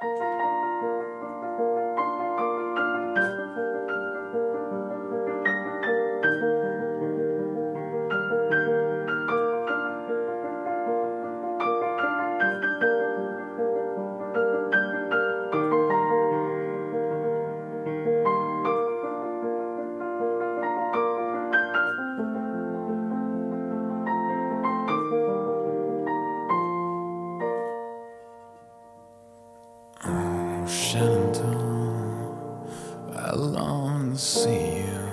Shenandoah, I long to see you.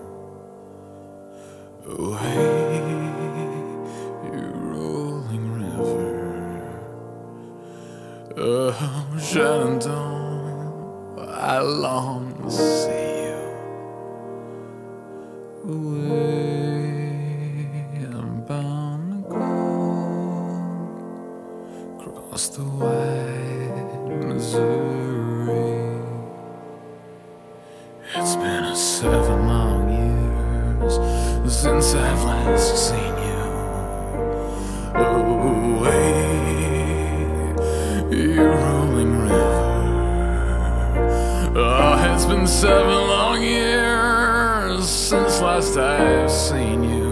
Oh, hey, you rolling river. Oh, Shenandoah, I long to see you. Away, I'm bound to go across the wide Missouri. It's been 7 long years since I've last seen you. Away, you rolling river. Oh, it's been 7 long years since last I've seen you.